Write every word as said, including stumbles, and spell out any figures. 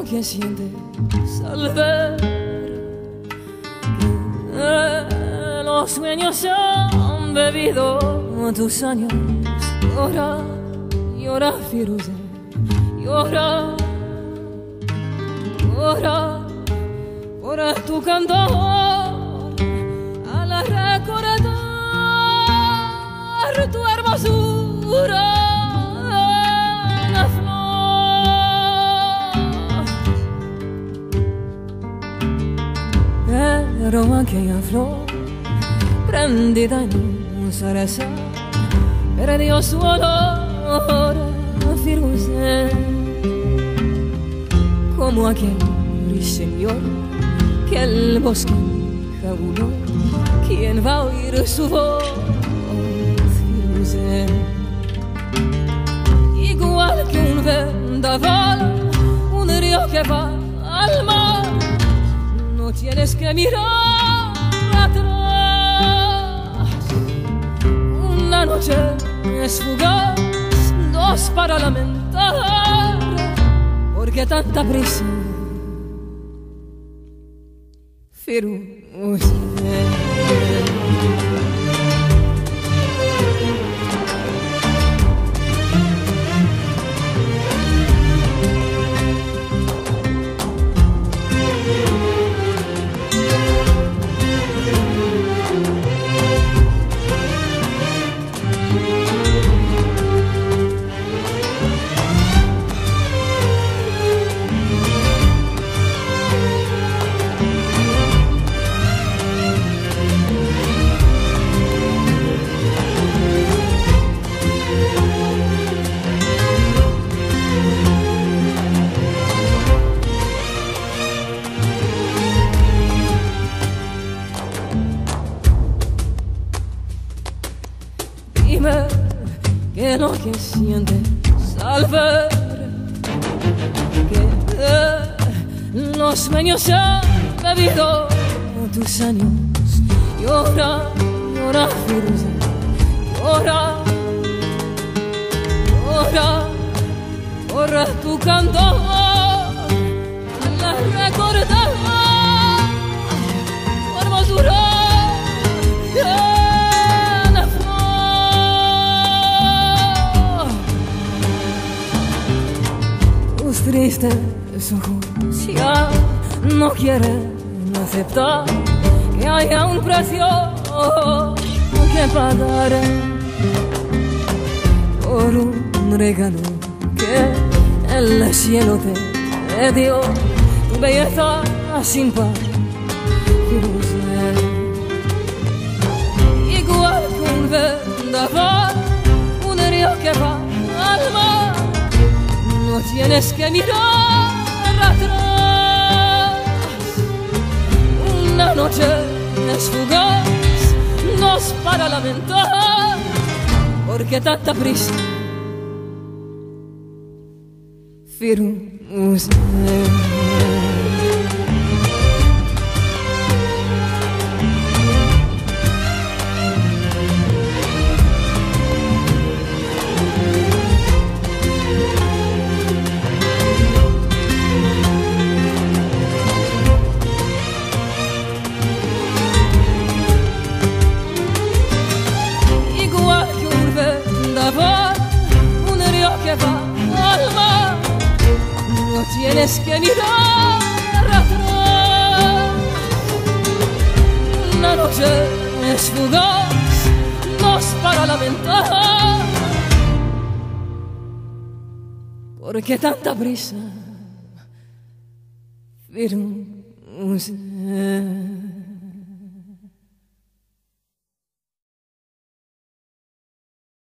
lo que sientes al ver que los sueños han bebido tus años. Llora, llora, Firuze, llora, llora por tu cantor al recordar tu hermosura. Pero aquella flor prendida en un zarzal perdió su olor, Firuze, como aquel ruiseñor que el bosque jabuló. ¿Quién va a oír su voz, Firuze? Igual que un vendaval, un río que va al mar, no tienes que mirar atrás. Una noche es fugaz, dos para lamentar. ¿Por qué tanta prisa, Firuze? Dime qué es lo que sientes al ver que eh, los sueños han bebido tus años. Llora, llora, Firuze, llora, llora por tu cantor al recordar tu hermosura. Tristes ojos ya no quieren aceptar que haya un precio que pagar por un regalo que el cielo te dio, tu belleza sin par, Firuze. Igual que un vendaval, un río que va al mar, no tienes que mirar atrás. Una noche es fugaz, dos para lamentar. ¿Por qué tanta prisa, Firuze? No tienes que mirar atrás. Una noche es fugaz, dos para lamentar. ¿Por qué tanta prisa, Firuze?